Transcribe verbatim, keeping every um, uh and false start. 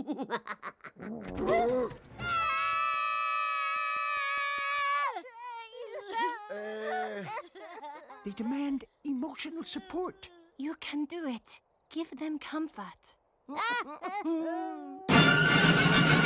They demand emotional support. You can do it. Give them comfort.